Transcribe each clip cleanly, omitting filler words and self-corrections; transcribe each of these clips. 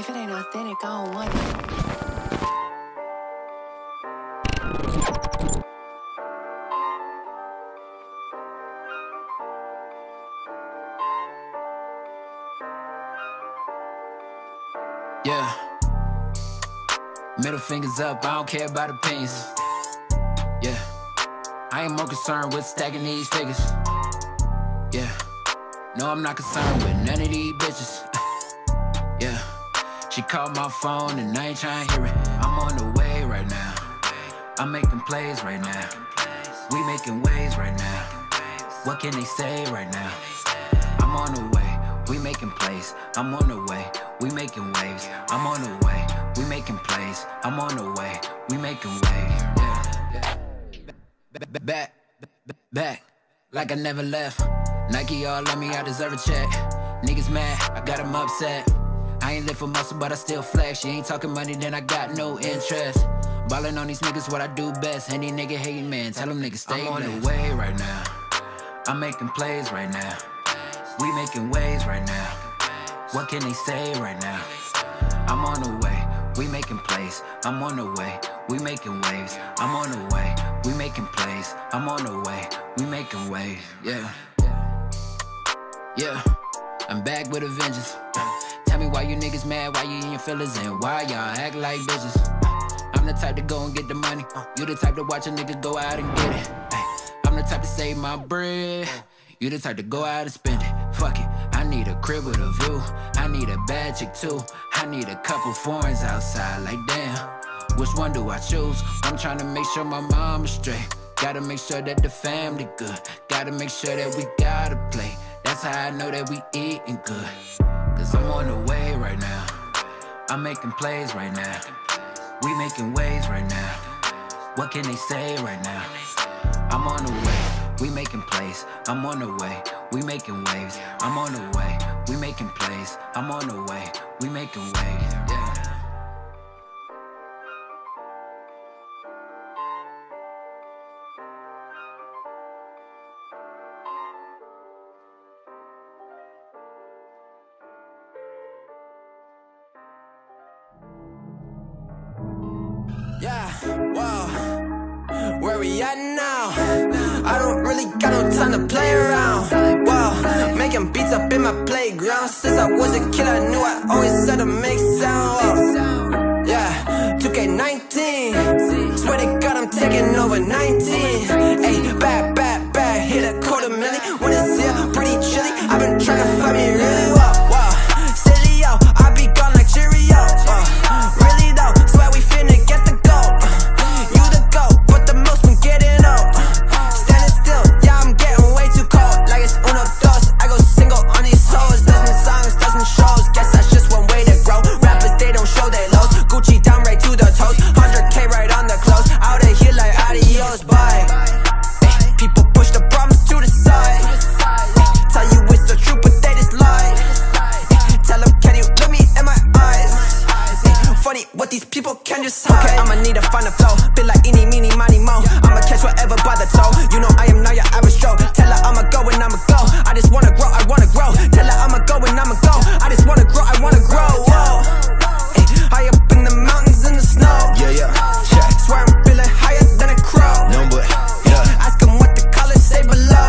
If it ain't authentic, I don't want it. Yeah. Middle fingers up, I don't care about opinions. Yeah. I ain't more concerned with stacking these figures. Yeah. No, I'm not concerned with none of these bitches. Yeah. She called my phone and I ain't trying to hear it. I'm on the way right now. I'm making plays right now. We making waves right now. What can they say right now? I'm on the way. We making plays. I'm on the way. We making waves. I'm on the way. We making plays. I'm on the way. We making waves. Yeah. Back, like I never left. Nike all on me, I deserve a check. Niggas mad, I got them upset. I ain't live for muscle, but I still flex. You ain't talking money, then I got no interest. Ballin' on these niggas, what I do best. Any nigga hating, man, tell them niggas stay on the way right now. I'm making plays right now. We making waves right now. What can they say right now? I'm on the way, we making plays. I'm on the way, we making waves. I'm on the way, we making plays. I'm on the way, we making waves. Yeah, I'm back with a vengeance. Tell me why you niggas mad, why you in your feelings, and why y'all act like bitches. I'm the type to go and get the money. You the type to watch a nigga go out and get it. I'm the type to save my bread. You the type to go out and spend it. Fuck it, I need a crib with a view. I need a bad chick too. I need a couple foreigns outside, like damn. Which one do I choose? I'm trying to make sure my mom is straight. Gotta make sure that the family good. Gotta make sure that we gotta play. That's how I know that we eating good. Cause I'm on the way right now. I'm making plays right now. We making waves right now. What can they say right now? I'm on the way. We making plays, I'm on the way. We making waves, I'm on the way. We making plays, I'm on the way. We making waves, yeah. Yeah, wow, where we at now? I don't really got no time to play around. Wow, making beats up in my playground. Since I was a kid, I knew I always had to make sound. Wow. Yeah, 2K19. Swear to God, I'm taking over 19. Ayy, bad, hit a $250,000. When it's here, pretty chilly. I've been trying to find me really well. Wow, silly yo, I be gone like Cheerio. Really though, swear we finna get the gold. You the GOAT, but the most been getting old. Standing still, yeah, I'm getting way too cold. Like it's uno dos, I go single on these hoes. Dozen songs, dozen shows, guess that's just one way to grow. Rappers, they don't show their lows. Gucci down right to the toes, 100K right on the clothes. Out of here like adios, bye. People push the problems to the side. Tell you it's the truth, but they just lie. Tell them, can you look me in my eyes? Funny what these people can just hide. Okay, I'ma need to find a flow. Been like eeny, meeny, miny, mo. I'ma catch whatever by the toe. You know I am not your average Joe. Tell her I'ma go and I'ma go. I just wanna grow, I wanna grow. Tell her I'ma go and I'ma go. I just wanna grow, I wanna grow. Whoa. High up in the mountains in the snow. Yeah. Swear I'm feeling higher than a crow. No, but ask them what the colors say below.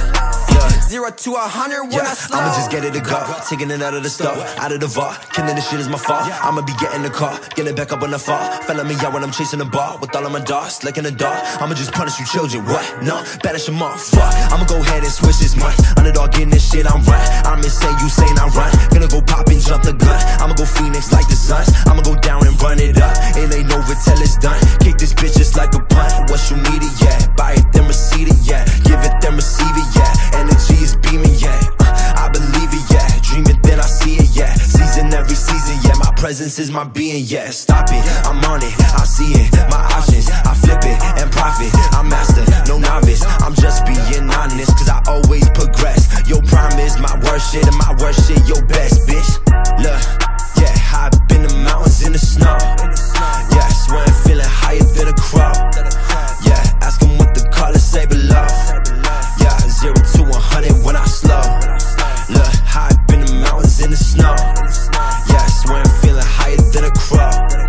0 to 100 when I slow. I'ma just get it to go, taking it out of the store, out of the vault. Killing this shit is my fault. I'ma be getting the car, get it back up on the fall. Felling me out when I'm chasing the ball with all of my dogs, like in the dark. I'ma just punish you children, what? No, banish them off, fuck. I'ma go ahead and switch this month. Underdog in this shit, I'm right. I'm insane, you saying I run. Gonna go pop and jump the gun. I'ma go Phoenix like the Suns. I'ma go down and run it up. It ain't over till it's done. Kick this bitch just like a punt. What you need it, yeah. Buy it, then receive it, yeah. Give it, then receive it, yeah. Energy is beaming, yeah. I believe it, yeah. Dream it, then I see it, yeah. Season every season, yeah. My presence is my being, yeah. Stop it, I'm on it, I see it. My options, I flip it and profit. I'm master, no novice. I'm just being honest, cause I always progress. Your prime is my worst shit, and my worst shit your best, bitch. Look, yeah, high up in the mountains in the snow. Yeah, swear I'm feeling higher than a crow. Yeah, ask them what the colors say below. Yeah, 0 to 100 when I slow. Look, high up in the mountains in the snow. Yeah, swear I'm feeling then I crawl.